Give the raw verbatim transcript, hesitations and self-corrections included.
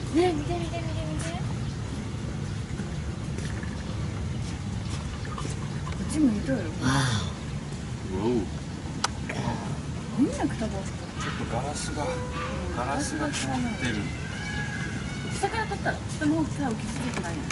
ね、見て見て見て見て。こっちも見とるよ。みんなくたばすか。 ちょっとガラスがガラスが曇ってる。 下から撮ったら下の方さ、浮きすぎてないの。